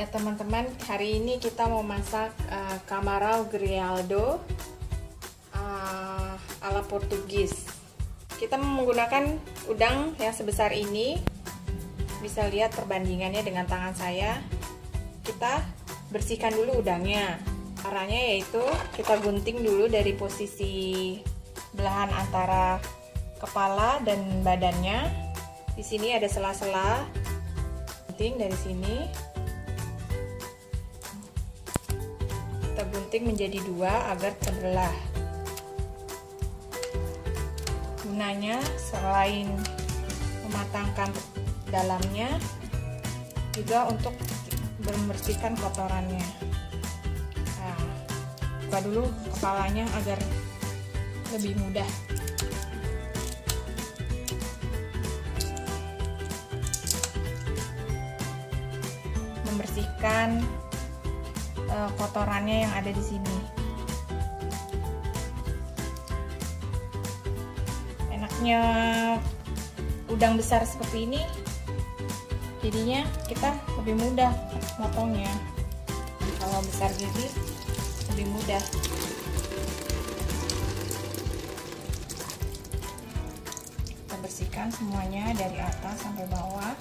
Ya teman-teman, hari ini kita mau masak camarão grelhado ala Portugis. Kita menggunakan udang yang sebesar ini. Bisa lihat perbandingannya dengan tangan saya. Kita bersihkan dulu udangnya. Caranya yaitu kita gunting dulu dari posisi belahan antara kepala dan badannya. Di sini ada sela-sela. Gunting dari sini. Kita gunting menjadi dua agar terbelah. Gunanya selain mematangkan dalamnya, juga untuk membersihkan kotorannya. Nah, buka dulu kepalanya agar lebih mudah. Membersihkan kotorannya yang ada di sini. Enaknya udang besar seperti ini, jadinya kita lebih mudah motongnya. Kalau besar gini lebih mudah. Kita bersihkan semuanya dari atas sampai bawah.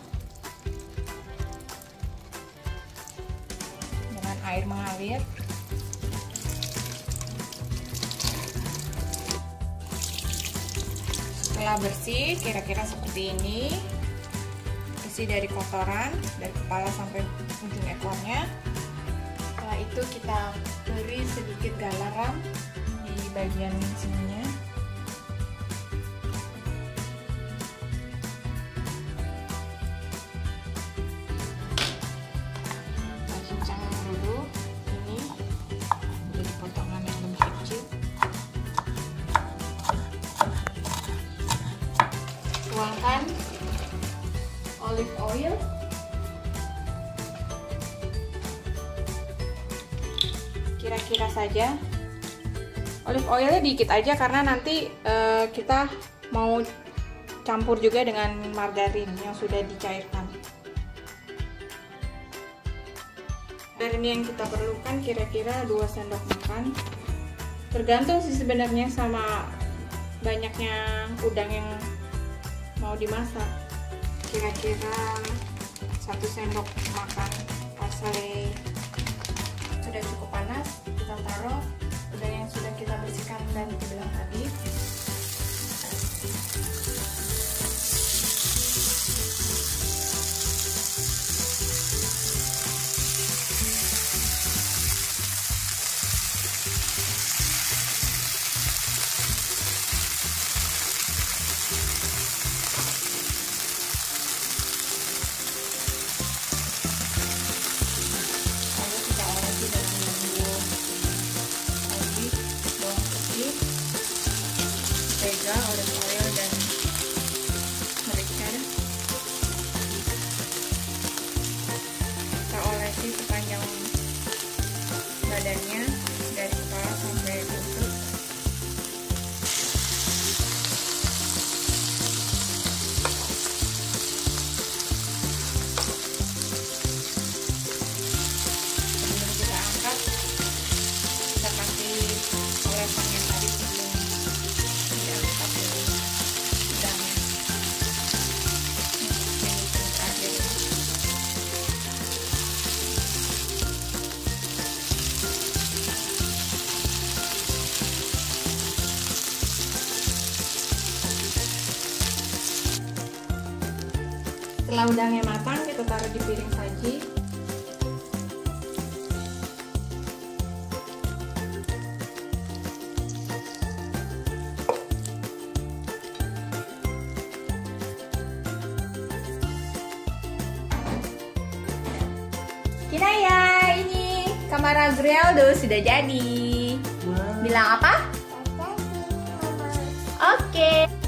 Air mengalir. Setelah bersih kira-kira seperti ini, bersih dari kotoran dari kepala sampai ujung ekornya. Setelah itu kita beri sedikit garam di bagian sininya. Tuangkan olive oil, kira-kira saja. Olive oilnya dikit aja karena nanti kita mau campur juga dengan margarin yang sudah dicairkan. Margarin yang kita perlukan kira-kira 2 sendok makan. Tergantung sih sebenarnya sama banyaknya udang yang mau dimasak. Kira-kira 1 sendok makan parsley. Sudah cukup panas, kita taruh udang yang sudah kita bersihkan dan dibelah tadi. Olive oil dan merica. Kita olesi sepanjang badannya dari kepala sampai lutut. Sebelum kita angkat, kita kasih olesan yang tadi sebelum diangkat dari udangnya. Setelah udangnya matang, kita taruh di piring saji. Kinaya, ini camarão grelhado sudah jadi. Bilang apa? Oke.